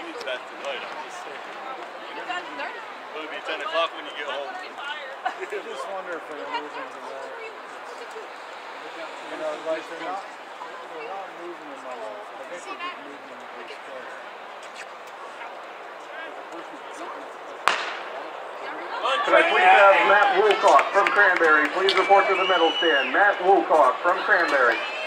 need that tonight. I'm just saying. It'll be 10 o'clock when you get home. I just wonder if they're moving to that. You know, like they're not moving them like that. I think they're just moving them to this place. Could I please have Matt Woolcock from Cranberry please report to the medal stand? Matt Woolcock from Cranberry.